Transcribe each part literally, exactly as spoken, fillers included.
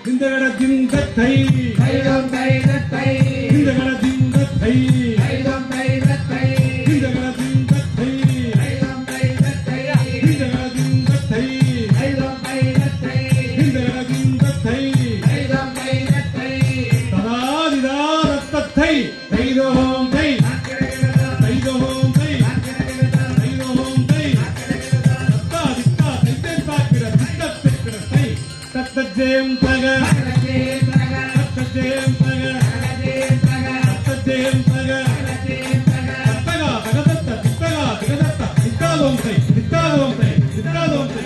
இந்த கடத்திங்கத்தை தைதம் தைதத்தை இந்த கடத்திங்கத்தை தைதம் தைதத்தை இந்த கடத்திங்கத்தை தைதம் தைதத்தை இந்த கடத்திங்கத்தை தைதம் தைதத்தை இந்த கடத்திங்கத்தை தைதம் தைதத்தை ததாதிதா ரத்தத்தை தைதோம் தை தைதோம் தை தைதோம் தை தத்தா தித்தா தைத்தன் தாக்கிற தித்தத்திற்கிற தை தத்தஜேம் தக தத்தஜேம் தக தத்தஜேம் தக தத்தகா தகதத்த தித்தகா திகதத்த தித்தாதோம் தை தித்தாதோம் தை தித்தாதோம் தை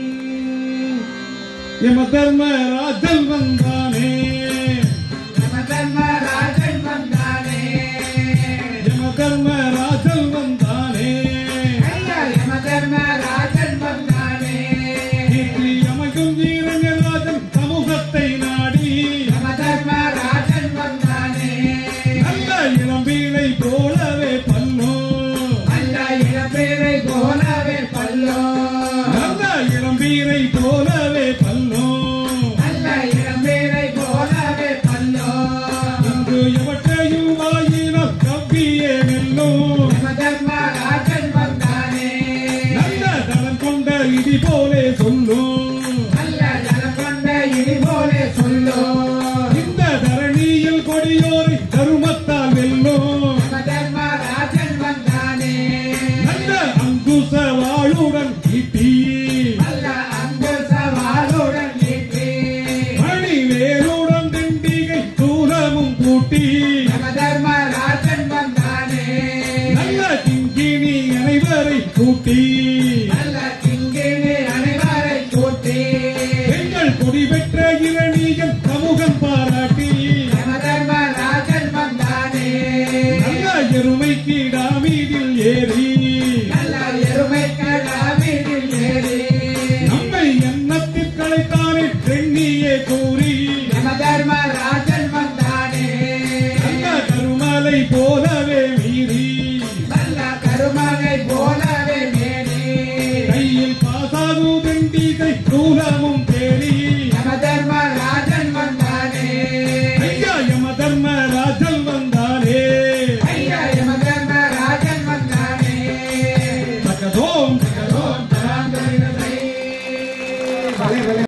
யம தர்மராஜன் வந்தானே யம தர்மராஜன் வந்தானே யம தர்மராஜன் வந்தானே ஐயா யம தர்மராஜன் வந்தானே நீதி அமைக்கும் வீரராஜன் சமூகத்தை நாடி யம தர்மராஜன் வந்தானே நல்ல இளம்பீளை போலவே பல்லோ நல்ல இளம்பீரை போலவே பல்லோ நல்ல இளம்பீரை போலவே பல்லோ நல்ல இளம்பீரை போலவே பல்லோ இங்கு எவற்றையும் வாயினம் கவ்வியே வெல்லும் யம தர்மராஜன் வந்தானே நல்ல தளம் கொண்ட இடி போலே சொல்லும் நல்ல ஜலம் கொண்ட இடி போலே சொல்லோ இந்த தரணியில் கொடியோரை தருமத்தால் வெல்லும் யம தர்மராஜன் வந்தானே நல்ல அங்குச வாளுடன் ஈட்டி நல்ல அங்கு சவாலுடன் நீட்டி மணி வேலுடன் திண்டிகை தூரமும் கூட்டி யம தர்மராஜன் வந்தானே நல்ல கிங்கினி அனைவரை கூட்டி நல்ல கிங்கினி அனைவரை கூட்டி எங்கள் கொடி பெற்ற இரணி